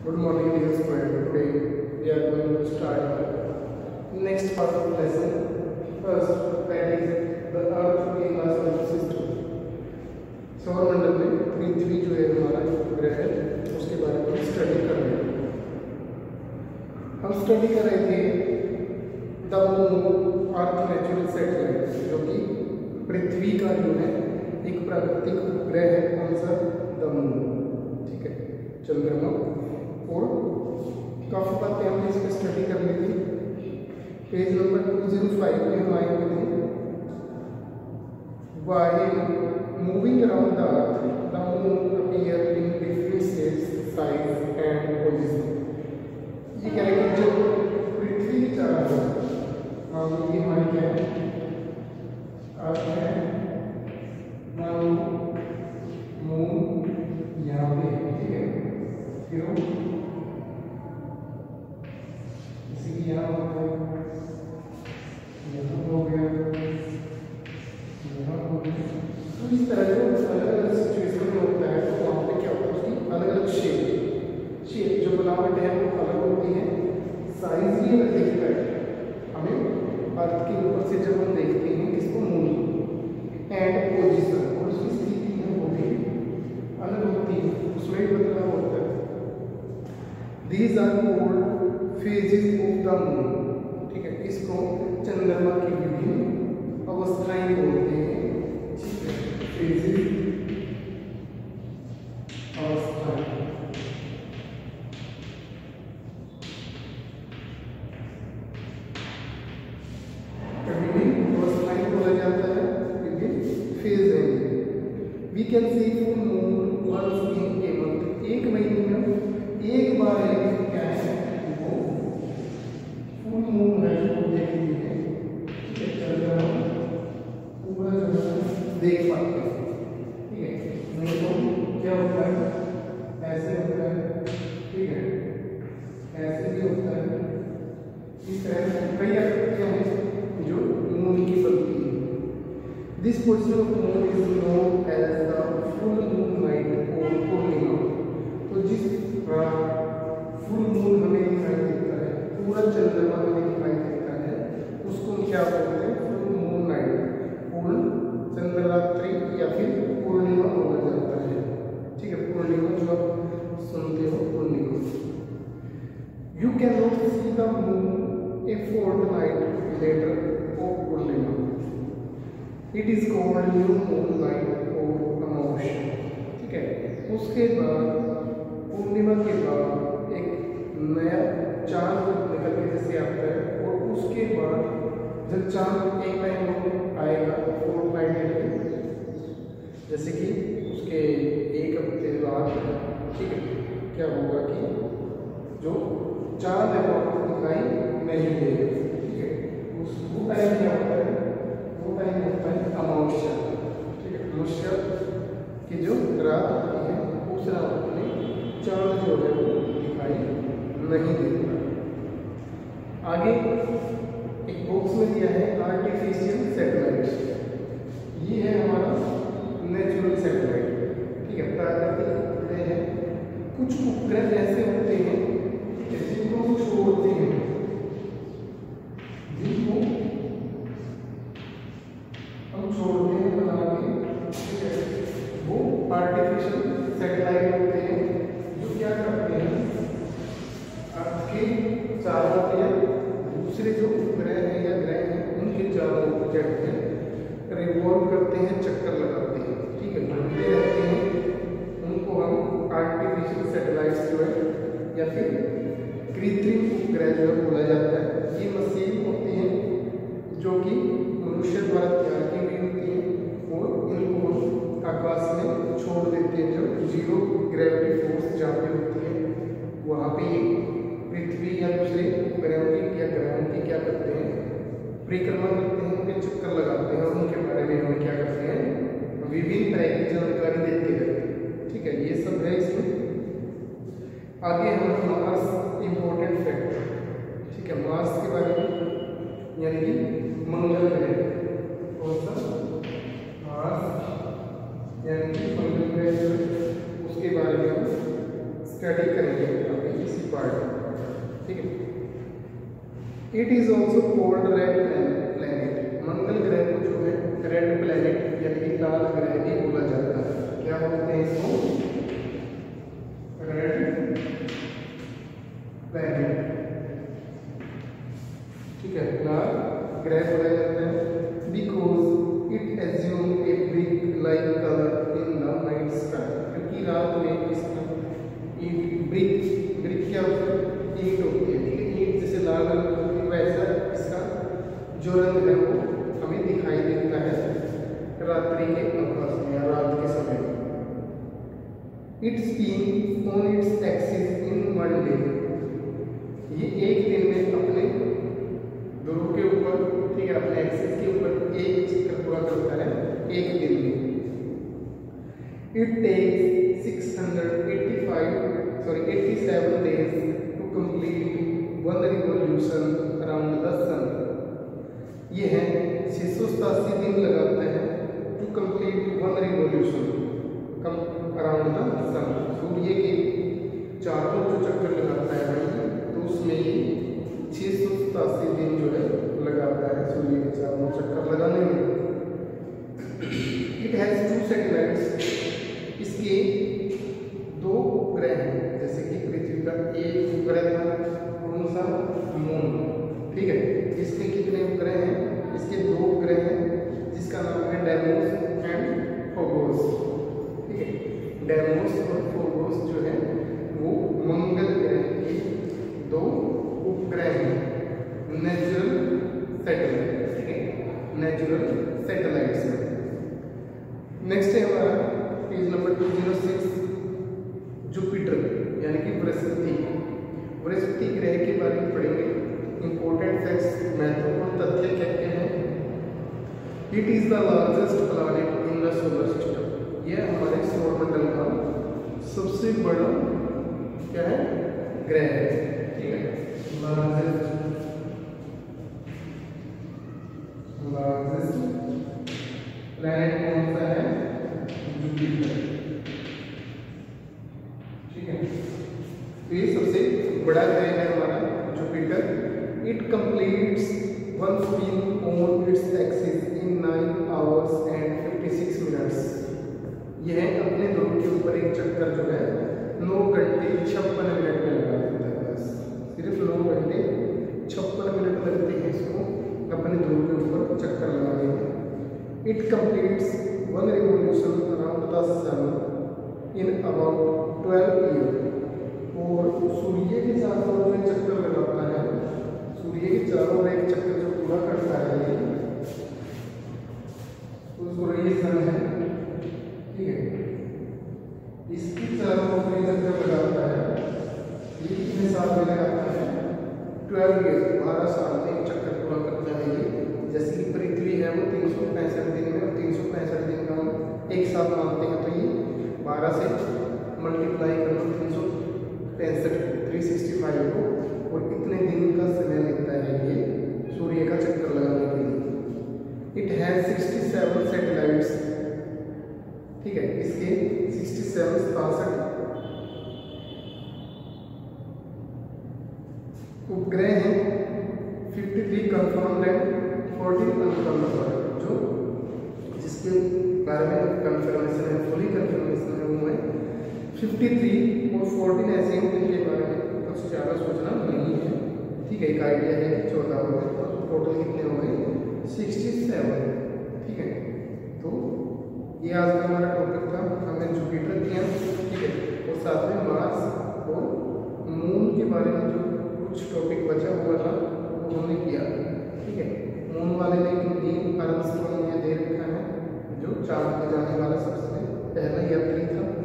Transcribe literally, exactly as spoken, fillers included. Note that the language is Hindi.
Good morning, dear student. Today we are going to start next part of lesson. First, that is the Earth in our solar system. सौरमंडल में पृथ्वी जो है हमारा ग्रह है उसके बारे में स्टडी कर रहे हैं. हम स्टडी कर रहे थे the moon earth natural satellite, जो कि पृथ्वी का जो है एक प्राकृतिक उपग्रह है. कौन सा? The moon. ठीक है, चंद्रमा. और काफ़ी बातें हमने इसमें स्टडी कर ली थी. Page number two zero five में हम आए हुए थे. While moving around the earth the moon appear in different shapes, size and position. ये कह रहे हैं कि जो पृथ्वी की चाल है, हाँ ये हमारी क्या है? अर्थ है. नाउ मून यहाँ पे, ठीक है. फिर यहाँ होता है, यहाँ हो गया, यहाँ हो गया. तो इस तरह जो अलग अलग सिचुएशन में होता है तो वहाँ पे क्या होता है, उसकी अलग अलग शेप शेप जो बनावट है वो अलग होती है. साइज भी अलग दिखता है हमें अर्थ के ऊपर से जब हम देखते हैं किसको, मून. एंड पोजीशन, और उसकी स्थिति है वो भी अलग होती है, उसमें भी बदलाव होता है. These are called phases of the moon. ठीक है, इसको चंद्रमा की विभिन्न अवस्थाएं बोलते हैं. ठीक है, फेजेस अवस्थाएं. विभिन्न अवस्थाएं बोला जाता है, विभिन्न फेज है. We can see full moon once in a month. एक महीने में एक बार एक क्या है मून है वो देखती है. चंद्रमा पूरा जो है देख पाते हैं. ठीक है, नहीं तो क्या होता है, ऐसे होता है. ठीक है, ऐसे भी होता है. इस तरह से कई आकृतियां हैं जो मून की बनती है. This position of moon is known as the full moon night और पूर्णिमा. तो जिस फुल मून हमें दिखाई देता है, पूरा चंद्रमा हमें दिखाई देता है, उसको क्या बोलते हैं? फुल मून नाइट, पूर्ण चंद्ररात्रि या फिर पूर्णिमा बोला जाता है. ठीक है, पूर्णिमा जो आप सुनते हो, पूर्णिमा. You can not see the moon a fortnight later of पूर्णिमा. It is called new moon night और अमावस्या. ठीक है, उसके बाद पूर्णिमा के बाद एक नया चांद निकल के जैसे आता है, और उसके बाद जब चांद एक टाइम आएगा फोर्थ नाइट, जैसे कि उसके एक हफ्ते बाद, ठीक है, क्या होगा कि जो चांद है वो आपको दिखाई नहीं देगा. ठीक है, उस वो टाइम क्या होता है? वो टाइम होता है अमावस्या. ठीक है, अमावस्या की जो रात होती है उस रात में चांद जो है वो दिखाई नहीं देता. आगे एक बॉक्स में दिया है आर्टिफिशियल सैटेलाइट. ये है हमारा नेचुरल सैटेलाइट. ठीक है, प्राकृतिक उपग्रह है. कुछ उपग्रह ऐसे होते हैं जिनको हम छोड़ते हैं, जिनको हम छोड़ते हैं बना के. ठीक है, वो आर्टिफिशियल सैटेलाइट होते हैं जो क्या करते हैं, अर्थ के चारों ओर दूसरे जो उपग्रह हैं या ग्रह हैं उनके चारों ओर चढ़ते हैं, रिवॉल्व करते हैं, चक्कर लगाते हैं. ठीक है, घूमते रहते हैं. उनको हम आर्टिफिशियल सैटेलाइट्स जो है या फिर कृत्रिम उपग्रह जो है बोला जाता है. ये मशीन होती हैं जो कि मनुष्य द्वारा तैयार की गई होती हैं, और इनको हम आकाश में छोड़ देते हैं. जब जीरो ग्रेविटी फोर्स जहाँ पे होती है वहाँ पे पृथ्वी या दूसरे उपग्रहों की या ग्रहों की क्या करते हैं, परिक्रमा करते हैं, उनके चक्कर लगाते हैं, और उनके बारे में हम क्या करते हैं, विभिन्न तरह की जानकारी देते हैं. ठीक है, ये सब है इसमें. आगे हम मार्स इम्पोर्टेंट फैक्ट. ठीक है, मार्स के बारे में, यानी कि मंगल ग्रह. कौन सा? मार्स, यानी कि मंगल ग्रह, उसके बारे में हम स्टडी करेंगे. इसी पार्ट, ठीक है। It is also called red planet, मंगल ग्रह को जो है रेड प्लैनेट यानी कि लाल ग्रह भी बोला जाता है। क्या बोलते हैं इसको? रेड प्लैनेट, ठीक है, लाल ग्रह बोला जाता है। Because it assume a brick like colour in the night sky, क्योंकि रात में इसका ईट ब्रिक ब्रिक क्या होता है? ईंट होती है, ठीक है। ईंट जैसे लाल रंग होती है वैसा इसका जो रंग है वो हमें दिखाई देता है रात्रि के आकाश में या रात के समय। It spin on its axis in one day, ये एक दिन में अपने ध्रुव के ऊपर, ठीक है, अपने एक्सिस के ऊपर एक चक्कर पूरा करता है एक दिन में। It takes six hundred eighty five sorry eighty seven days to complete one revolution around the sun, ये है छः सौ सतासी दिन लगाते हैं to complete one revolution around the sun, सूर्य के चारों जो चक्कर लगाता है भाई, तो उसमें ये छः सौ सतासी दिन जो है लगाता है सूर्य के चारों चक्कर लगाने में। इट हैज़ टू सैटेलाइट्स, इसके दो उपग्रह हैं, जैसे कि पृथ्वी का एक उपग्रह था कौन सा? मून, ठीक है। इसके कितने उपग्रह हैं? इसके दो उपग्रह हैं जिसका नाम है डेमोस एंड फोगोस, ठीक है। डेमोस और फोगोस जो है वो मंगल ग्रह के दो उपग्रह हैं, नेचुरल सैटेलाइट, ठीक है, नेचुरल सैटेलाइट्स हैं। नेक्स्ट है हमारा page number two zero six, Jupiter यानी कि बृहस्पति। बृहस्पति ग्रह के बारे में पढ़ेंगे, इंपॉर्टेंट फैक्ट्स, महत्वपूर्ण तथ्य क्या क्या हैं। It is the largest planet in the solar system, यह हमारे सौरमंडल का सबसे बड़ा क्या है? ग्रह है, ठीक है। लार्जेस्ट लार्जेस्ट प्लैनेट कौन सा है? जुपिटर, ठीक है। तो ये सबसे बड़ा ग्रह है हमारा Jupiter. It completes one spin on its axis in nine hours and fifty six minutes, यह अपने ध्रुव के ऊपर एक चक्कर जो है नौ घंटे छप्पन मिनट में लगा देता है, बस सिर्फ नौ घंटे छप्पन मिनट लगते हैं इसको अपने ध्रुव के ऊपर चक्कर लगाने में। It completes one revolution around the sun in about twelve year, और सूर्य के चारों ओर में चक्कर लगाता है, सूर्य के चारों ओर एक चक्कर जो पूरा करता है ये उसको ये सन है, ठीक है। इसके चारों ओर में चक्कर लगाता है, ये कितने साल में लगाता है? ट्वेल्व ईयर, बारह साल में एक चक्कर पूरा करता है ये। जैसे कि पृथ्वी है वो तीन सौ पैंसठ दिन में, और तीन सौ पैंसठ दिन का हम एक साल मानते हैं, तो ये बारह से मल्टीप्लाई कर लो तीन सौ पैंसठ थ्री सिक्सटी फाइव को, और इतने दिन का समय लगता है ये सूर्य का चक्कर लगाने के लिए। It has sixty seven satellites, ठीक है, इसके सिक्सटी सेवन बासठ उपग्रह हैं, fifty three confirmed and fourteen unconfirmed, जो जिसके बारे में कंफर्मेशन है, फुली कंफर्मेशन है वो है फिफ्टी थ्री, और फोर्टीन ऐसे हैं जिनके बारे में कुछ ज़्यादा सोचना नहीं है, ठीक है। एक आइडिया है कि चौदह हो गए, तो टोटल कितने हो गए? सिक्सटी सेवन, ठीक है। तो ये आज का हमारा टॉपिक था, हमने जुपिटर किया, ठीक है, और साथ में मार्स और मून के बारे में जो कुछ टॉपिक बचा हुआ था वो हमने किया, ठीक है। मून वाले में नील आर्मस्ट्रॉन्ग ने दे रखा है, जो चांद पे जाने वाला सबसे पहला यात्री था।